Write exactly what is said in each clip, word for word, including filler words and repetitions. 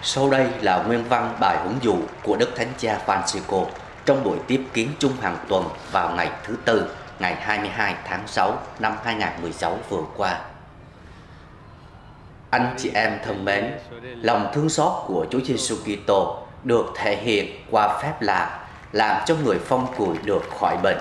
Sau đây là nguyên văn bài huấn dụ của Đức Thánh Cha Francisco trong buổi tiếp kiến chung hàng tuần vào ngày thứ Tư, ngày hai mươi hai tháng sáu năm hai nghìn không trăm mười sáu vừa qua. Anh chị em thân mến, lòng thương xót của Chúa Giêsu Kitô được thể hiện qua phép lạ làm cho người phong cùi được khỏi bệnh.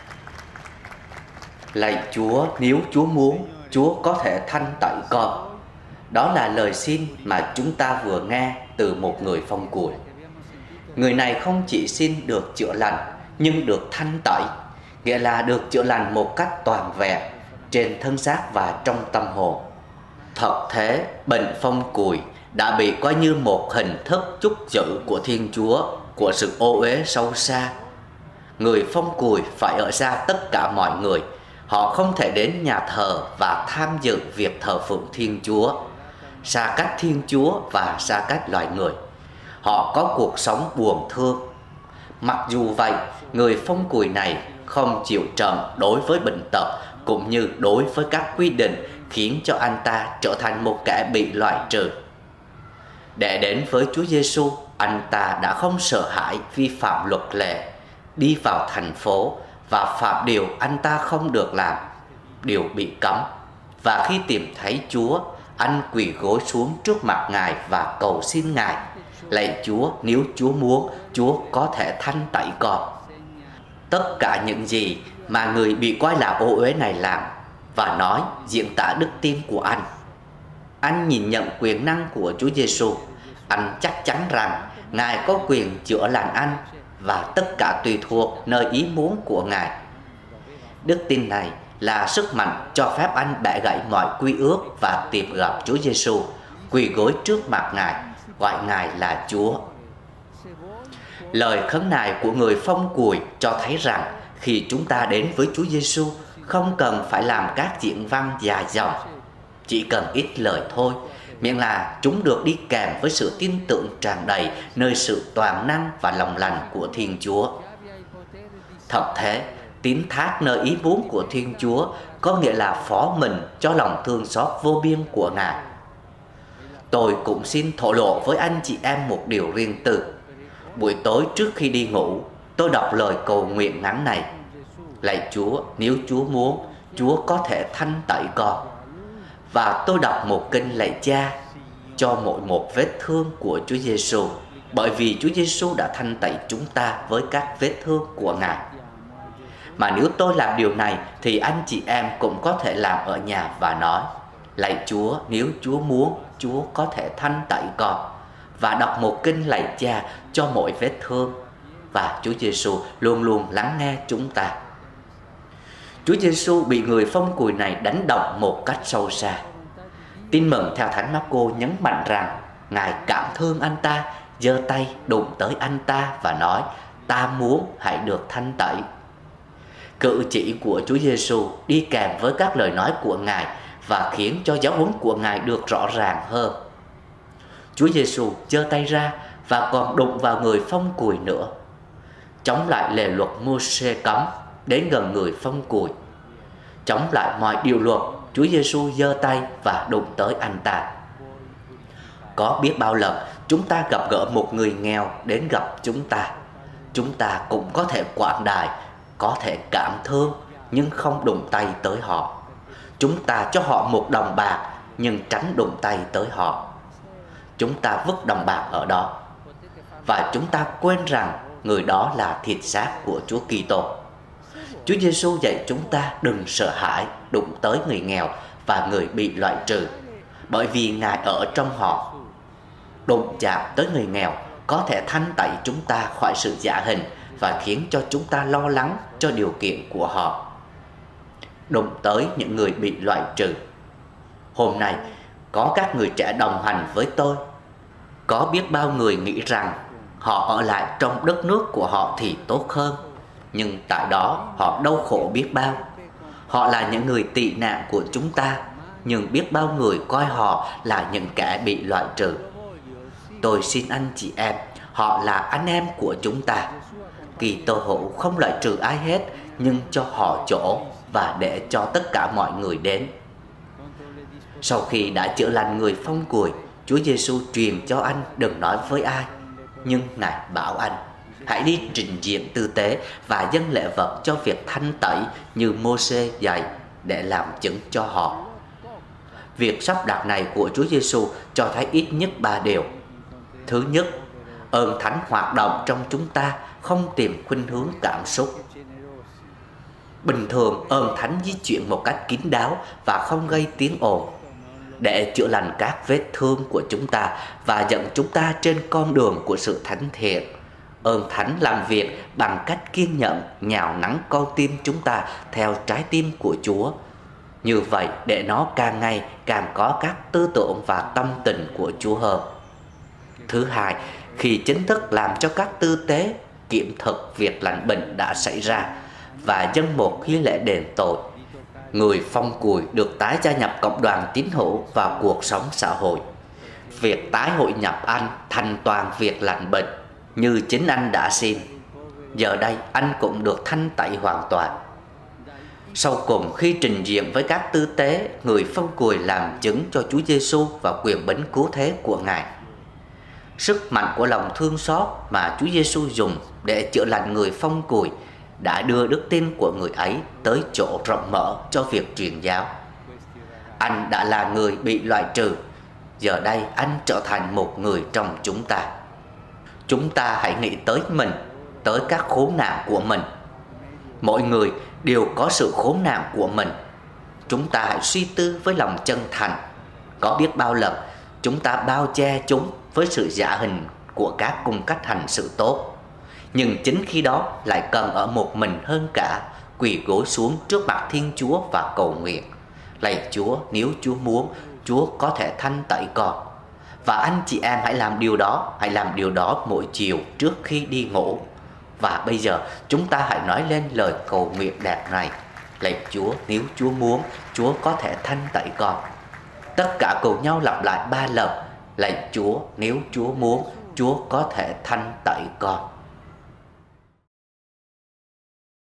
Lạy Chúa, nếu Chúa muốn, Chúa có thể thanh tẩy con. Đó là lời xin mà chúng ta vừa nghe từ một người phong cùi. Người này không chỉ xin được chữa lành, nhưng được thanh tẩy, nghĩa là được chữa lành một cách toàn vẹn trên thân xác và trong tâm hồn. Thật thế, bệnh phong cùi đã bị coi như một hình thức chúc chữ của Thiên Chúa, của sự ô uế sâu xa. Người phong cùi phải ở xa tất cả mọi người. Họ không thể đến nhà thờ và tham dự việc thờ phượng Thiên Chúa, xa cách Thiên Chúa và xa cách loài người. Họ có cuộc sống buồn thương. Mặc dù vậy, người phong cùi này không chịu trần đối với bệnh tật cũng như đối với các quy định khiến cho anh ta trở thành một kẻ bị loại trừ. Để đến với Chúa Giêsu, anh ta đã không sợ hãi vi phạm luật lệ, đi vào thành phố và phạm điều anh ta không được làm, điều bị cấm. Và khi tìm thấy Chúa, anh quỳ gối xuống trước mặt Ngài và cầu xin Ngài: lạy Chúa, nếu Chúa muốn, Chúa có thể thanh tẩy con. Tất cả những gì mà người bị coi là ô uế này làm và nói diễn tả đức tin của anh. Anh nhìn nhận quyền năng của Chúa Giêsu. Anh chắc chắn rằng Ngài có quyền chữa lành anh và tất cả tùy thuộc nơi ý muốn của Ngài. Đức tin này là sức mạnh cho phép anh bẻ gãy mọi quy ước và tìm gặp Chúa Giêsu, quỳ gối trước mặt Ngài, gọi Ngài là Chúa. Lời khấn nài của người phong cùi cho thấy rằng khi chúng ta đến với Chúa Giêsu, không cần phải làm các diễn văn dài dòng, chỉ cần ít lời thôi, miễn là chúng được đi kèm với sự tin tưởng tràn đầy nơi sự toàn năng và lòng lành của Thiên Chúa. Thật thế, tín thác nơi ý muốn của Thiên Chúa có nghĩa là phó mình cho lòng thương xót vô biên của Ngài. Tôi cũng xin thổ lộ với anh chị em một điều riêng tư. Buổi tối trước khi đi ngủ, tôi đọc lời cầu nguyện ngắn này: lạy Chúa, nếu Chúa muốn, Chúa có thể thanh tẩy con. Và tôi đọc một kinh lạy Cha cho mỗi một vết thương của Chúa Giêsu, bởi vì Chúa Giêsu đã thanh tẩy chúng ta với các vết thương của Ngài. Mà nếu tôi làm điều này thì anh chị em cũng có thể làm ở nhà và nói: lạy Chúa, nếu Chúa muốn, Chúa có thể thanh tẩy con. Và đọc một kinh lạy Cha cho mỗi vết thương. Và Chúa Giêsu luôn luôn lắng nghe chúng ta. Chúa Giêsu bị người phong cùi này đánh động một cách sâu xa. Tin mừng theo Thánh Mác-cô nhấn mạnh rằng Ngài cảm thương anh ta, giơ tay đụng tới anh ta và nói: ta muốn, hãy được thanh tẩy. Cử chỉ của Chúa Giêsu đi kèm với các lời nói của Ngài và khiến cho giáo huấn của Ngài được rõ ràng hơn. Chúa Giêsu giơ tay ra và còn đụng vào người phong cùi nữa. Chống lại lề luật Mô-sê cấm đến gần người phong cùi. Chống lại mọi điều luật, Chúa Giêsu giơ tay và đụng tới anh ta. Có biết bao lần chúng ta gặp gỡ một người nghèo đến gặp chúng ta, chúng ta cũng có thể quảng đại, có thể cảm thương, nhưng không đụng tay tới họ. Chúng ta cho họ một đồng bạc, nhưng tránh đụng tay tới họ. Chúng ta vứt đồng bạc ở đó, và chúng ta quên rằng người đó là thịt xác của Chúa Kitô. Chúa Giêsu dạy chúng ta đừng sợ hãi đụng tới người nghèo và người bị loại trừ, bởi vì Ngài ở trong họ. Đụng chạm tới người nghèo có thể thanh tẩy chúng ta khỏi sự giả hình và khiến cho chúng ta lo lắng cho điều kiện của họ. Đụng tới những người bị loại trừ. Hôm nay có các người trẻ đồng hành với tôi. Có biết bao người nghĩ rằng họ ở lại trong đất nước của họ thì tốt hơn, nhưng tại đó họ đau khổ biết bao. Họ là những người tị nạn của chúng ta, nhưng biết bao người coi họ là những kẻ bị loại trừ. Tôi xin anh chị em, họ là anh em của chúng ta. Kitô hữu không loại trừ ai hết, nhưng cho họ chỗ và để cho tất cả mọi người đến. Sau khi đã chữa lành người phong cùi, Chúa Giêsu truyền cho anh đừng nói với ai, nhưng Ngài bảo anh hãy đi trình diện tư tế và dâng lễ vật cho việc thanh tẩy như Mô-sê dạy để làm chứng cho họ. Việc sắp đặt này của Chúa Giêsu cho thấy ít nhất ba điều. Thứ nhất, ơn thánh hoạt động trong chúng ta không tìm khuynh hướng cảm xúc. Bình thường ơn thánh di chuyển một cách kín đáo và không gây tiếng ồn để chữa lành các vết thương của chúng ta và dẫn chúng ta trên con đường của sự thánh thiện. Ơn thánh làm việc bằng cách kiên nhẫn nhào nắn con tim chúng ta theo trái tim của Chúa. Như vậy để nó càng ngày càng có các tư tưởng và tâm tình của Chúa hơn. Thứ hai, khi chính thức làm cho các tư tế kiểm thực việc lành bệnh đã xảy ra và dâng một nghi lễ đền tội, người phong cùi được tái gia nhập cộng đoàn tín hữu vào cuộc sống xã hội. Việc tái hội nhập anh thành toàn việc lành bệnh như chính anh đã xin. Giờ đây anh cũng được thanh tẩy hoàn toàn. Sau cùng, khi trình diện với các tư tế, người phong cùi làm chứng cho Chúa Giêsu và quyền bính cứu thế của Ngài. Sức mạnh của lòng thương xót mà Chúa Giêsu dùng để chữa lành người phong cùi đã đưa đức tin của người ấy tới chỗ rộng mở cho việc truyền giáo. Anh đã là người bị loại trừ, giờ đây anh trở thành một người trong chúng ta. Chúng ta hãy nghĩ tới mình, tới các khốn nạn của mình. Mỗi người đều có sự khốn nạn của mình. Chúng ta hãy suy tư với lòng chân thành. Có biết bao lần chúng ta bao che chúng với sự giả hình của các cung cách hành sự tốt, nhưng chính khi đó lại cần ở một mình hơn cả, quỳ gối xuống trước mặt Thiên Chúa và cầu nguyện: lạy Chúa, nếu Chúa muốn, Chúa có thể thanh tẩy con. Và anh chị em hãy làm điều đó, hãy làm điều đó mỗi chiều trước khi đi ngủ. Và bây giờ chúng ta hãy nói lên lời cầu nguyện đẹp này: lạy Chúa, nếu Chúa muốn, Chúa có thể thanh tẩy con. Tất cả cùng nhau lặp lại ba lần: lạy Chúa, nếu Chúa muốn, Chúa có thể thanh tẩy con.